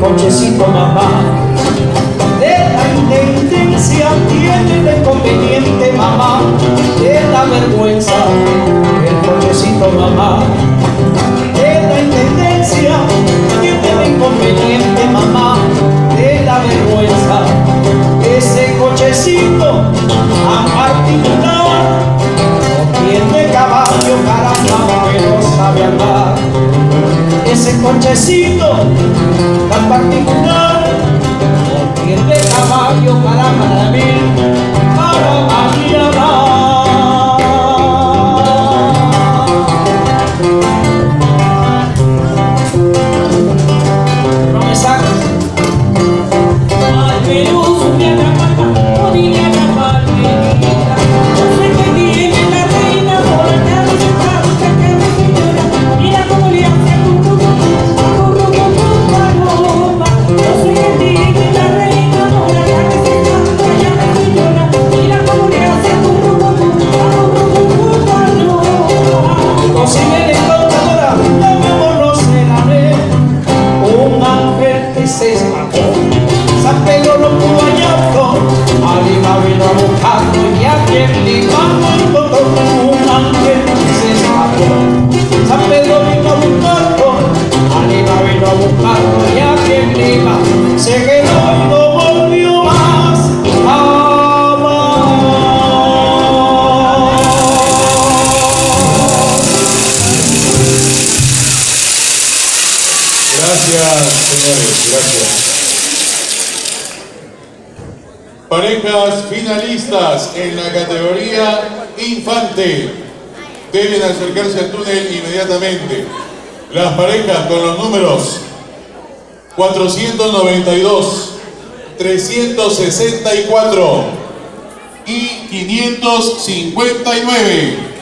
cochecito, mamá, de la intendencia tiene de conveniente, mamá, de la vergüenza, el cochecito, mamá, de la intendencia tiene de inconveniente, mamá, de la vergüenza, ese cochecito a particular no tiene caballo, caramba, pero sabe andar. Ese cochecito tan particular no tiene caballo, caramba, para mí, para no me sacas. Al menos un día la palma, no diría la palmita. No sé qué tiene la reina por la cabeza, que me señora. Mira cómo le hace a paloma. No sé qué tiene la reina por la cabeza, que me señora. Mira cómo le hace a paloma. Si me le contadora, ya me borroceraré. Un ángel que se escapó, San Pedro lo pudo hallar, a Lima vino a buscarlo y aquí en Lima no encontró. Un ángel que se escapó, San Pedro vino a buscarlo, a Lima vino a buscarlo y aquí en Lima se quedó y no volvió más jamás. Gracias, señores, gracias. Parejas finalistas en la categoría infante deben acercarse al túnel inmediatamente. Las parejas con los números 492, 364 y 559.